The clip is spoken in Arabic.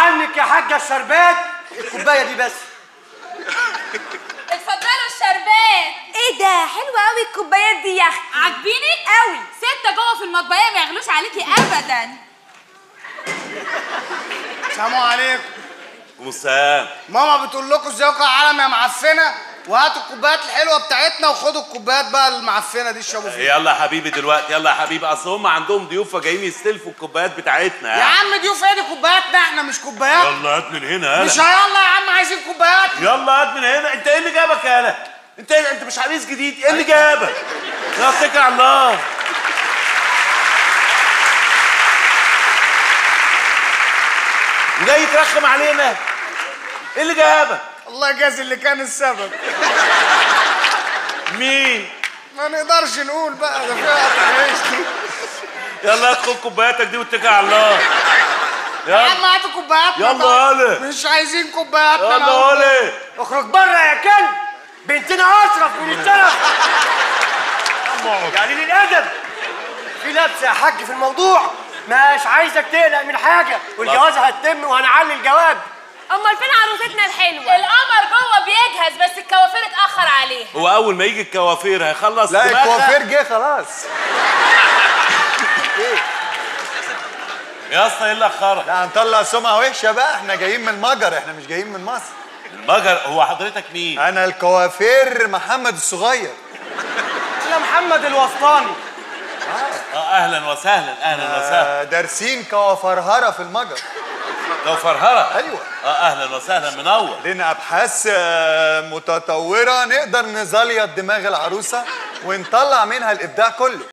عنك يا حاجه الشربات الكوبايه دي بس. اتفضلوا الشربات. ايه ده حلوه قوي الكوبايات دي يا اختي. عاجبينك قوي. ستة جوه في المطبخيه ما يغلوش عليكي ابدا. السلام عليكم. وسام. ماما بتقول لكم ازيكم يا عالم يا معفنه، وهاتوا الكوبايات الحلوه بتاعتنا وخدوا الكوبايات بقى المعفنه دي اشربوا فيها. يلا يا حبيبي دلوقتي، يلا يا حبيبي، اصل هم عندهم ضيوف فجايين يستلفوا الكوبايات بتاعتنا. يا عم ضيوف ايه دي؟ كوباياتنا احنا مش كوبايات. يلا هات من هنا. مش يلا يا عم عايزين كوبايات. يلا هات من هنا. انت ايه اللي جابك يالا؟ انت مش عريس جديد؟ ايه اللي جابك؟ يلا اتكل على الله. وجاي ترخم علينا؟ ايه اللي جابك؟ الله يجازي اللي كان السبب. مين؟ ما نقدرش نقول بقى، ده فيها قطع. يلا ادخل كوباياتك دي واتكل على الله. يا عم هاتوا كوباياتنا. يلا هلا. مش عايزين كوباياتنا. يلا هلا. اخرج بره يا كلب، بنتنا اشرف من الشرف. يعني للادب في لبس يا حاج في الموضوع، مش عايزك تقلق من حاجه، والجوازه هتتم وهنعلي الجواب. امال فين عروستنا الحلوه؟ القمر جوه بيجهز بس الكوافير اتاخر عليها. هو اول ما يجي الكوافير هيخلص لا دماغها؟ الكوافير جه خلاص. يا اسطى ايه اللي اخرك؟ لا هنطلع سمعه وحشه بقى، احنا جايين من المجر، احنا مش جايين من مصر. المجر؟ هو حضرتك مين؟ انا الكوافير محمد الصغير. انا محمد الوسطاني. اهلا وسهلا. اهلا وسهلا. دارسين كوافرهره في المجر. كوافرهره؟ ايوه. اهلا وسهلا، منور. لنا ابحاث متطوره نقدر نزليط دماغ العروسه ونطلع منها الابداع كله.